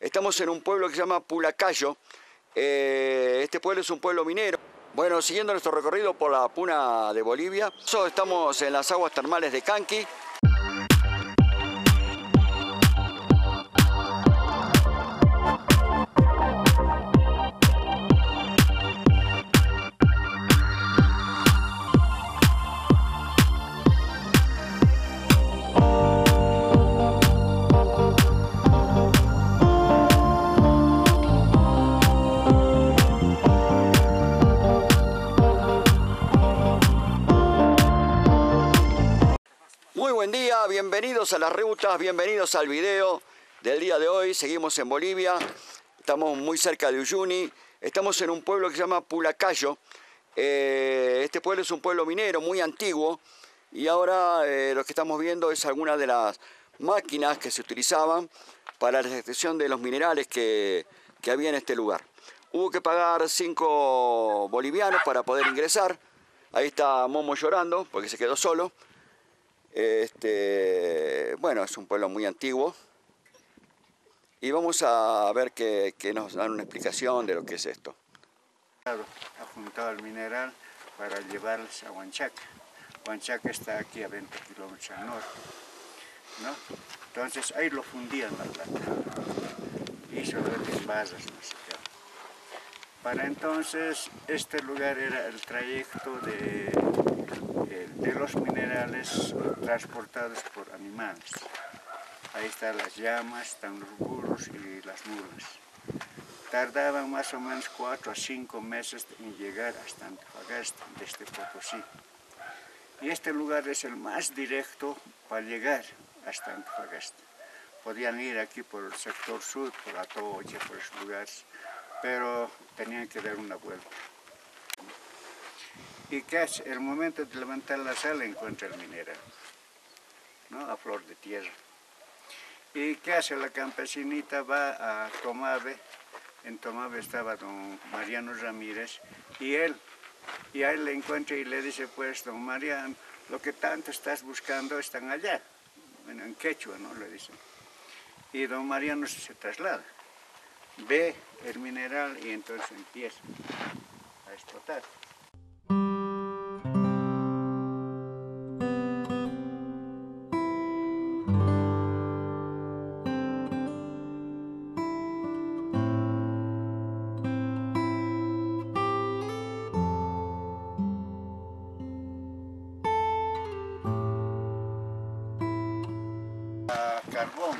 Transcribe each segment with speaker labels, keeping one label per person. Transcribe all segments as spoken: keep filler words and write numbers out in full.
Speaker 1: Estamos en un pueblo que se llama Pulacayo. Eh, este pueblo es un pueblo minero. Bueno, siguiendo nuestro recorrido por la Puna de Bolivia, estamos en las aguas termales de Canqui. Muy buen día, bienvenidos a las rutas, bienvenidos al video del día de hoy. Seguimos en Bolivia, estamos muy cerca de Uyuni, estamos en un pueblo que se llama Pulacayo. Eh, este pueblo es un pueblo minero muy antiguo y ahora eh, lo que estamos viendo es algunas de las máquinas que se utilizaban para la extracción de los minerales que, que había en este lugar. Hubo que pagar cinco bolivianos para poder ingresar. Ahí está Momo llorando porque se quedó solo. Este, bueno, es un pueblo muy antiguo y vamos a ver que, que nos dan una explicación de lo que es esto.
Speaker 2: Ha juntado el mineral para llevarlos a Huanchaca. Huanchaca está aquí a veinte kilómetros al norte, ¿no? Entonces ahí lo fundían la plata y sobre en basas, no sé qué. Para entonces este lugar era el trayecto de, de, de los minerales transportados por animales. Ahí están las llamas, están los burros y las mulas. Tardaban más o menos cuatro a cinco meses en llegar hasta Antofagasta, desde Potosí. Y este lugar es el más directo para llegar hasta Antofagasta. Podían ir aquí por el sector sur, por Atocha, por esos lugares, pero tenían que dar una vuelta. ¿Y qué hace? El momento de levantar la sal encuentra el mineral, ¿no? A flor de tierra. ¿Y qué hace? La campesinita va a Tomave. En Tomave estaba don Mariano Ramírez y él, y a él le encuentra y le dice, pues, don Mariano, lo que tanto estás buscando están allá, bueno, en quechua, ¿no? Le dicen. Y don Mariano se traslada, ve el mineral y entonces empieza a explotar. Carbón.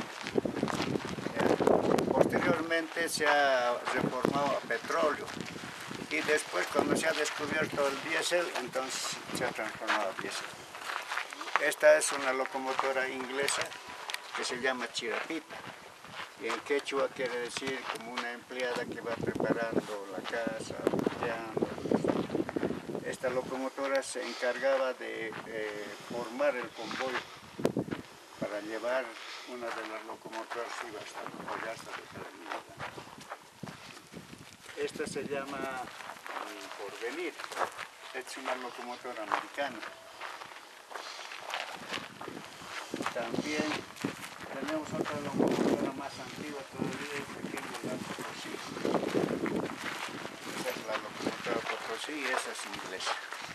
Speaker 2: Posteriormente se ha reformado a petróleo y después cuando se ha descubierto el diésel, entonces se ha transformado a diésel. Esta es una locomotora inglesa que se llama chirapita y en quechua quiere decir como una empleada que va preparando la casa, limpiando. Esta locomotora se encargaba de eh, formar el convoy para llevar una de las locomotoras iba hasta Antofagasta de Calamidad. Esta se llama um, Porvenir, es una locomotora americana. También tenemos otra locomotora más antigua todavía, aquí en la Potosí. Esa es la locomotora Potosí y esa es inglesa.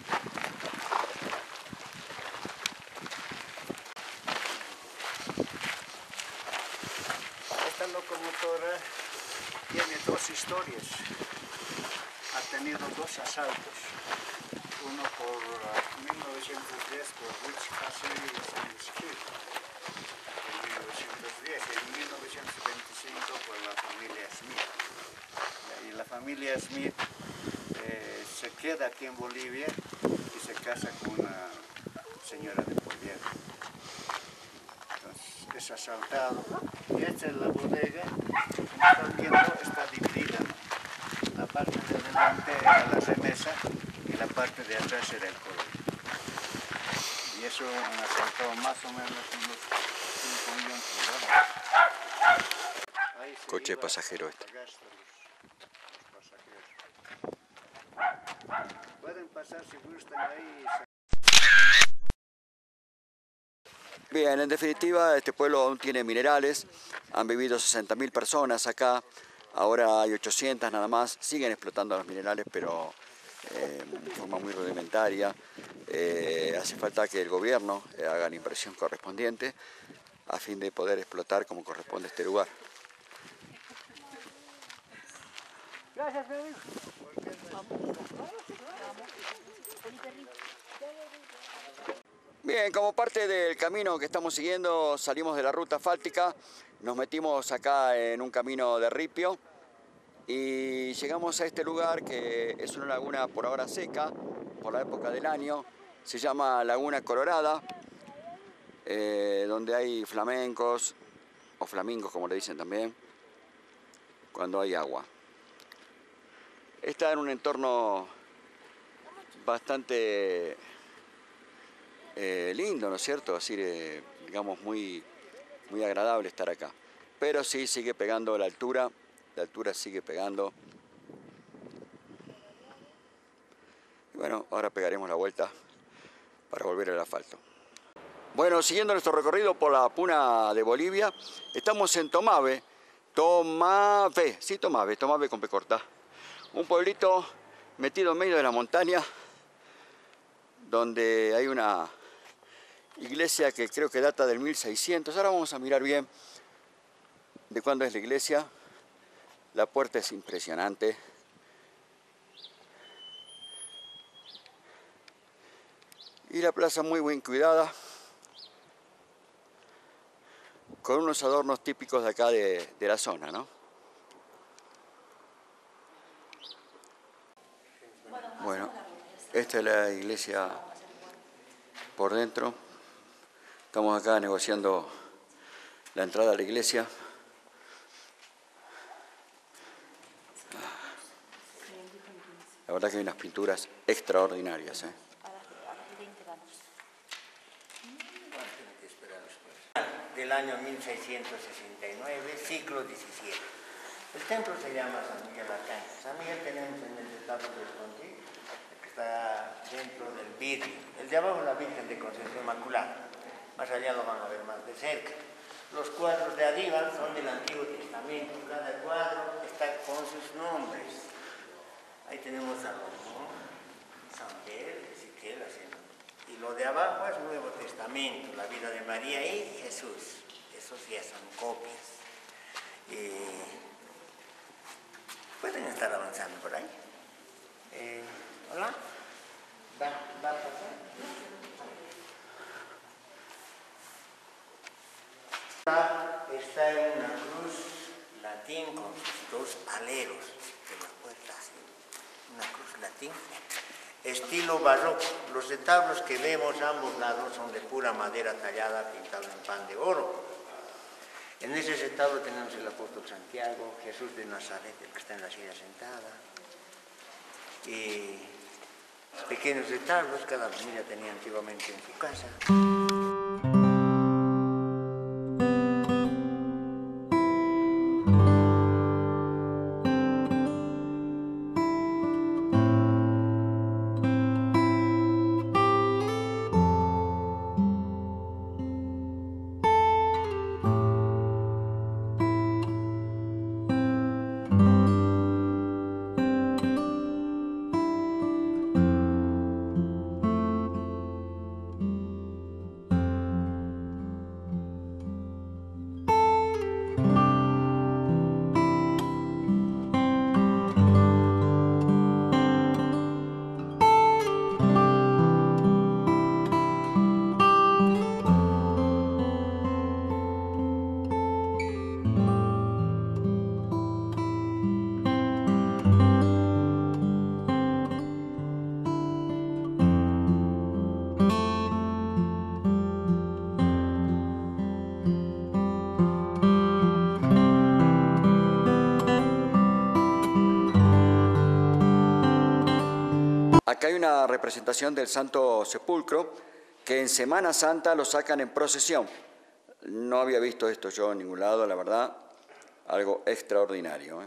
Speaker 2: Esta locomotora tiene dos historias, ha tenido dos asaltos, uno por uh, mil novecientos diez por Rich Hassel y Samuel Skill, en mil novecientos diez, y en mil novecientos veinticinco por la familia Smith. Y la familia Smith eh, se queda aquí en Bolivia y se casa con una señora de Poliera. Entonces es asaltado. Y esta es la bodega, como están viendo, está dividida, ¿no? La parte de adelante era la remesa y la parte de atrás era el colegio. Y eso han asaltado más o menos unos cinco millones de dólares.
Speaker 1: Coche pasajero este.
Speaker 2: Los, los pasajeros. Pueden pasar si gustan ahí.
Speaker 1: Bien, en definitiva, este pueblo aún tiene minerales, han vivido sesenta mil personas acá, ahora hay ochocientas nada más, siguen explotando los minerales, pero eh, de forma muy rudimentaria. Eh, hace falta que el gobierno eh, haga la inversión correspondiente a fin de poder explotar como corresponde este lugar.
Speaker 2: Gracias, mi amigo.
Speaker 1: Bien, como parte del camino que estamos siguiendo, salimos de la ruta asfáltica, nos metimos acá en un camino de ripio y llegamos a este lugar que es una laguna por ahora seca, por la época del año, se llama Laguna Colorada, eh, donde hay flamencos, o flamingos como le dicen también, cuando hay agua. Está en un entorno bastante eh, lindo, ¿no es cierto? Así, eh, digamos, muy, muy agradable estar acá. Pero sí sigue pegando la altura, la altura sigue pegando. Y bueno, ahora pegaremos la vuelta para volver al asfalto. Bueno, siguiendo nuestro recorrido por la puna de Bolivia, estamos en Tomave. Tomave, sí, Tomave, Tomave con P corta. Un pueblito metido en medio de la montaña, donde hay una iglesia que creo que data del mil seiscientos. Ahora vamos a mirar bien de cuándo es la iglesia. La puerta es impresionante. Y la plaza muy bien cuidada, con unos adornos típicos de acá de, de la zona, ¿no? Bueno, esta es la iglesia por dentro. Estamos acá negociando la entrada a la iglesia. La verdad que hay unas pinturas extraordinarias, ¿eh?
Speaker 3: Del año mil seiscientos sesenta y nueve, siglo diecisiete. El templo se llama San Miguel Arcángel. San Miguel tenemos en el estado del Conti, que está dentro del vidrio. El de abajo es la Virgen de Concepción Inmaculada. Más allá lo van a ver más de cerca. Los cuadros de arriba son del Antiguo Testamento. Cada cuadro está con sus nombres. Ahí tenemos a Salomón, San Pedro, Ezequiel, así. Y lo de abajo es Nuevo Testamento, la vida de María y Jesús. Esos ya son copias. Eh, Pueden estar avanzando por ahí. Eh, ¿Hola? ¿Va, va a pasar? Está en una cruz latín con sus dos aleros de la puerta, así. Una cruz latín. Estilo barroco. Los retablos que vemos a ambos lados son de pura madera tallada, pintada en pan de oro. En ese retablo tenemos el apóstol Santiago, Jesús de Nazaret, el que está en la silla sentada. Y pequeños retablos, cada familia tenía antiguamente en su casa.
Speaker 1: Acá hay una representación del Santo Sepulcro que en Semana Santa lo sacan en procesión. No había visto esto yo en ningún lado, la verdad, algo extraordinario, ¿eh?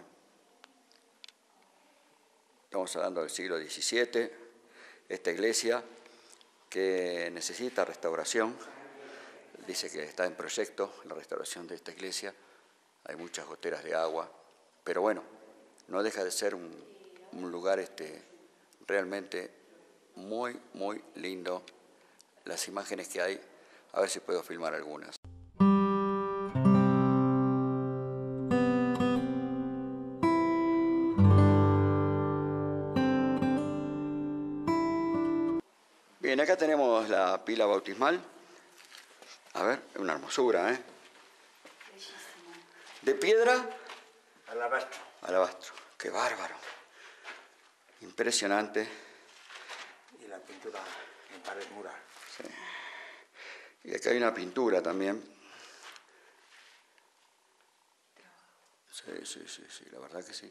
Speaker 1: Estamos hablando del siglo diecisiete, esta iglesia que necesita restauración. dice que está en proyecto la restauración de esta iglesia. Hay muchas goteras de agua, pero bueno, no deja de ser un, un lugar este, realmente muy, muy lindo. Las imágenes que hay, a ver si puedo filmar algunas. Bien, acá tenemos la pila bautismal. A ver, es una hermosura, ¿eh? ¿De piedra?
Speaker 3: Alabastro.
Speaker 1: Alabastro. ¡Qué bárbaro! Impresionante.
Speaker 3: Y la pintura en pared mural.
Speaker 1: Sí. Y acá hay una pintura también. Sí, sí, sí, sí, la verdad que sí.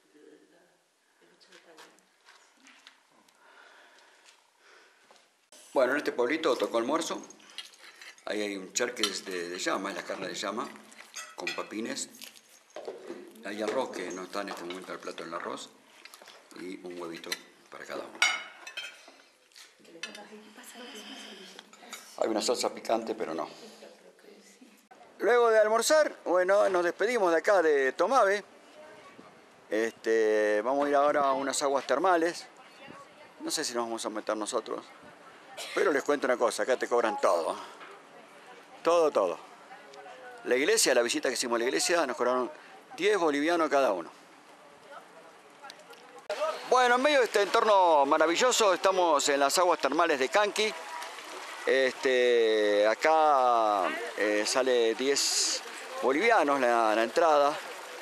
Speaker 1: Bueno, en este pueblito tocó almuerzo. Ahí hay un charques de, de llama, es la carne de llama, con papines. Hay arroz, que no está en este momento el plato del arroz, y un huevito para cada uno. Hay una salsa picante, pero no. Luego de almorzar, bueno, nos despedimos de acá de Tomave. Este, vamos a ir ahora a unas aguas termales. No sé si nos vamos a meter nosotros, pero les cuento una cosa, acá te cobran todo. Todo, todo. La iglesia, la visita que hicimos a la iglesia, nos cobraron diez bolivianos cada uno. Bueno, en medio de este entorno maravilloso, estamos en las aguas termales de Canqui. Este, acá eh, sale diez bolivianos la, la entrada.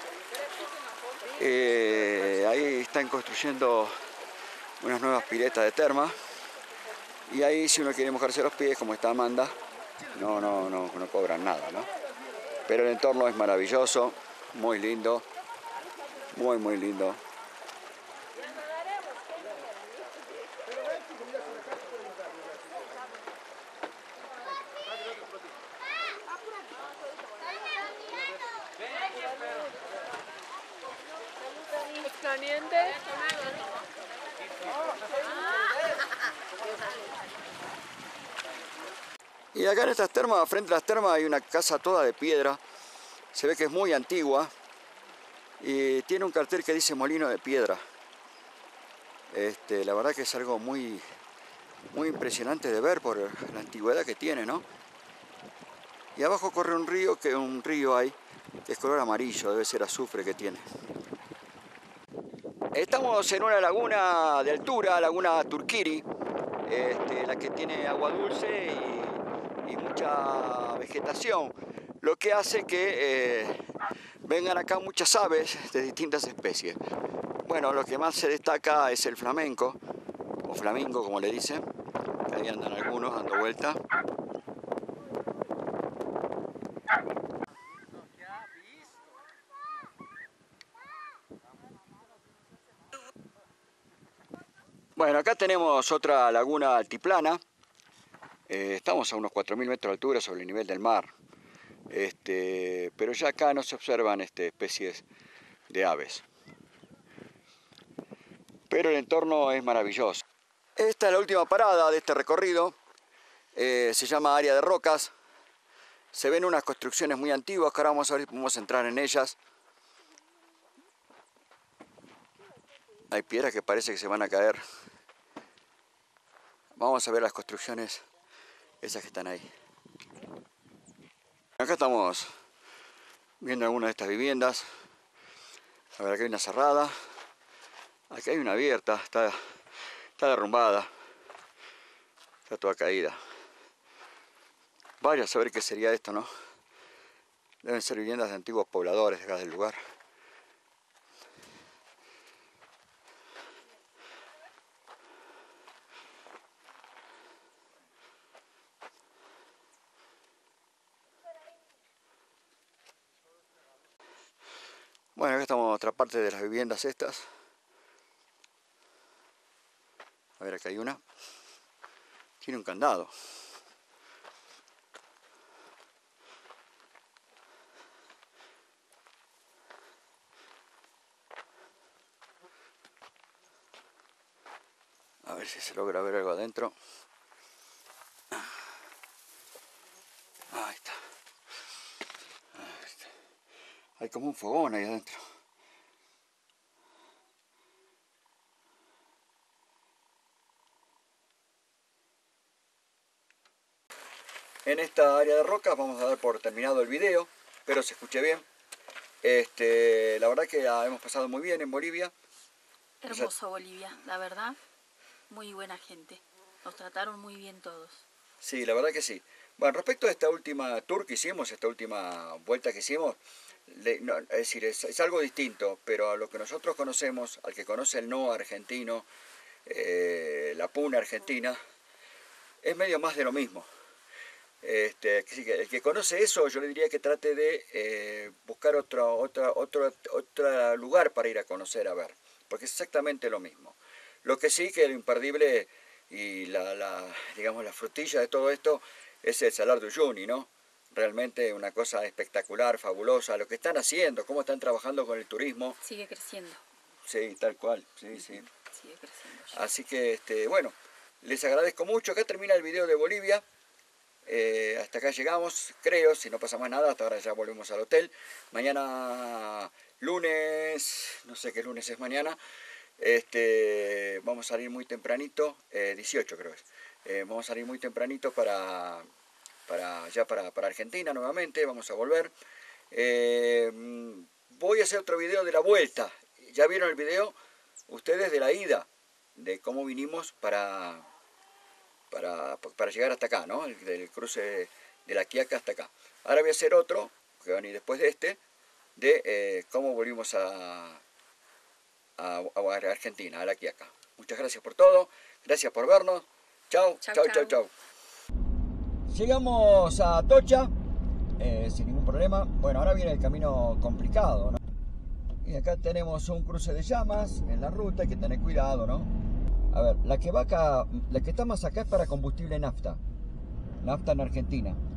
Speaker 1: Eh, ahí están construyendo unas nuevas piletas de terma. Y ahí, si uno quiere mojarse los pies, como está Amanda, no, no, no, no cobran nada, ¿no? Pero el entorno es maravilloso, muy lindo, muy, muy lindo. Y acá en estas termas, frente a las termas, hay una casa toda de piedra. Se ve que es muy antigua y tiene un cartel que dice Molino de Piedra. Este, la verdad que es algo muy, muy impresionante de ver por la antigüedad que tiene, ¿no? Y abajo corre un río, que un río hay, que es color amarillo, debe ser azufre que tiene. Estamos en una laguna de altura, laguna Turquiri, este, la que tiene agua dulce y, y mucha vegetación, lo que hace que eh, vengan acá muchas aves de distintas especies. Bueno, lo que más se destaca es el flamenco, o flamingo como le dicen, que ahí andan algunos dando vuelta. Bueno, acá tenemos otra laguna altiplana. Eh, estamos a unos cuatro mil metros de altura sobre el nivel del mar. Este, pero ya acá no se observan este, especies de aves. Pero el entorno es maravilloso. Esta es la última parada de este recorrido. Eh, se llama Área de Rocas. Se ven unas construcciones muy antiguas que ahora vamos a ver si podemos entrar en ellas. Hay piedras que parece que se van a caer. Vamos a ver las construcciones, esas que están ahí. Acá estamos viendo algunas de estas viviendas. A ver, acá hay una cerrada. Aquí hay una abierta, está, está derrumbada. Está toda caída. Vaya a saber qué sería esto, ¿no? Deben ser viviendas de antiguos pobladores de acá del lugar. Bueno, acá estamos en otra parte de las viviendas estas. A ver, acá hay una. Tiene un candado. A ver si se logra ver algo adentro. Ah. Hay como un fogón ahí adentro. En esta área de rocas vamos a dar por terminado el video. Espero se escuche bien. Este, la verdad que la hemos pasado muy bien en Bolivia.
Speaker 4: Hermoso Bolivia, la verdad. Muy buena gente. Nos trataron muy bien todos.
Speaker 1: Sí, la verdad que sí. Bueno, respecto a esta última tour que hicimos, esta última vuelta que hicimos, le, no, es decir, es, es algo distinto, pero a lo que nosotros conocemos, al que conoce el N O A argentino, eh, la Puna argentina, es medio más de lo mismo. Este, el que conoce eso, yo le diría que trate de eh, buscar otro, otro, otro, otro lugar para ir a conocer, a ver, porque es exactamente lo mismo. Lo que sí que lo imperdible y la, la, digamos, la frutilla de todo esto es el Salar de Uyuni, ¿no? Realmente una cosa espectacular, fabulosa, lo que están haciendo, cómo están trabajando con el turismo.
Speaker 4: Sigue creciendo.
Speaker 1: Sí, tal cual, sí, sí.
Speaker 4: Sigue creciendo.
Speaker 1: Así que, este, bueno, les agradezco mucho. Acá termina el video de Bolivia. Eh, hasta acá llegamos, creo, si no pasa más nada, hasta ahora ya volvemos al hotel. Mañana, lunes, no sé qué lunes es mañana, este, vamos a salir muy tempranito, eh, dieciocho creo es. Eh, vamos a salir muy tempranito para, para, ya para, para Argentina nuevamente, vamos a volver. Eh, voy a hacer otro video de la vuelta. Ya vieron el video ustedes de la ida, de cómo vinimos para, para, para llegar hasta acá, ¿no? El, del cruce de la Quiaca hasta acá. Ahora voy a hacer otro, que va a venir después de este, de eh, cómo volvimos a, a, a Argentina, a la Quiaca. Muchas gracias por todo, gracias por vernos. Chau, chau, chau, chau. chau. Llegamos a Atocha, eh, sin ningún problema. Bueno, ahora viene el camino complicado, ¿no? Y acá tenemos un cruce de llamas en la ruta, hay que tener cuidado, ¿no? A ver, la que va acá, la que está más acá es para combustible nafta. Nafta en Argentina.